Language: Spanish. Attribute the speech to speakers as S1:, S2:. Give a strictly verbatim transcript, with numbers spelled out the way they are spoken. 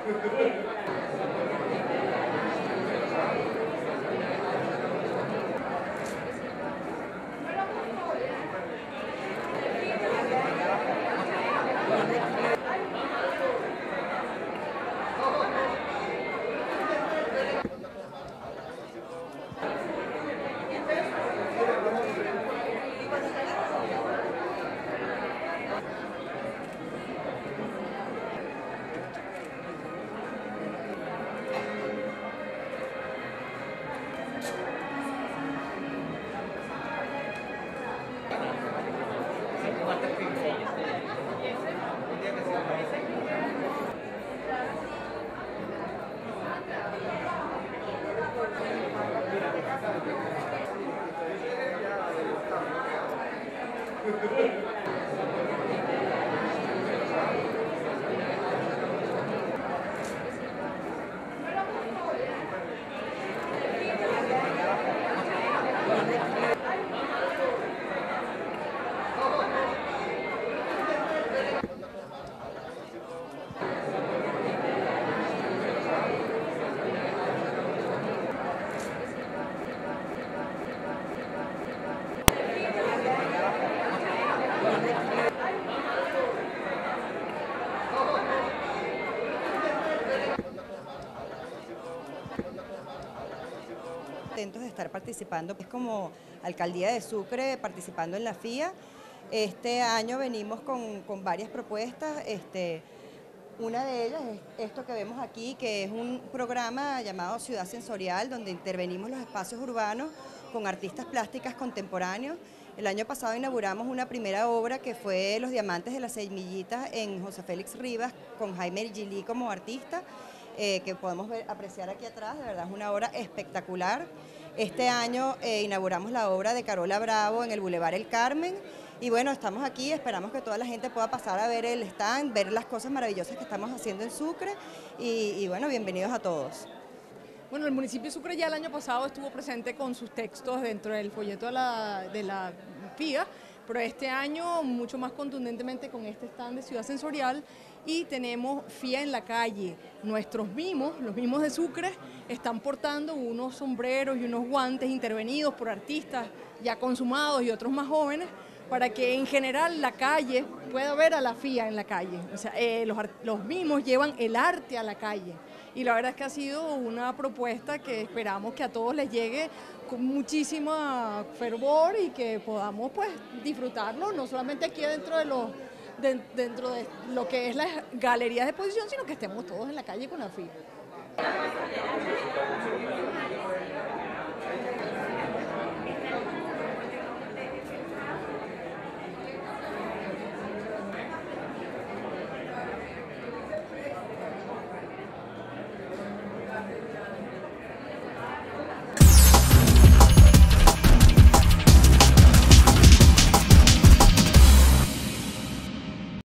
S1: Contentos de estar participando, es como Alcaldía de Sucre participando en la F I A. Este año venimos con, con varias propuestas, este, una de ellas es esto que vemos aquí, que es un programa llamado Ciudad Sensorial, donde intervenimos los espacios urbanos con artistas plásticas contemporáneos. El año pasado inauguramos una primera obra que fue Los Diamantes de las Semillitas en José Félix Rivas, con Jaime Gili como artista, eh, que podemos ver, apreciar aquí atrás. De verdad es una obra espectacular. Este año eh, inauguramos la obra de Carola Bravo en el Boulevard El Carmen. Y bueno, estamos aquí, esperamos que toda la gente pueda pasar a ver el stand, ver las cosas maravillosas que estamos haciendo en Sucre. Y, y bueno, bienvenidos a todos.
S2: Bueno, el municipio de Sucre ya el año pasado estuvo presente con sus textos dentro del folleto de la, de la F I A, pero este año mucho más contundentemente con este stand de Ciudad Sensorial, y tenemos F I A en la calle. Nuestros mimos, los mimos de Sucre, están portando unos sombreros y unos guantes intervenidos por artistas ya consumados y otros más jóvenes, para que en general la calle pueda ver a la F I A en la calle. O sea, eh, los, los mimos llevan el arte a la calle. Y la verdad es que ha sido una propuesta que esperamos que a todos les llegue con muchísimo fervor y que podamos pues disfrutarlo, no solamente aquí dentro de, los, de, dentro de lo que es las galerías de exposición, sino que estemos todos en la calle con la F I A.